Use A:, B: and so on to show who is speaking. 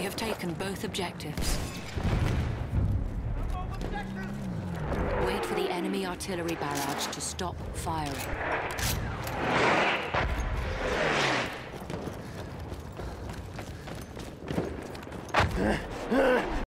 A: have taken both objectives. Wait for the enemy artillery barrage to stop firing.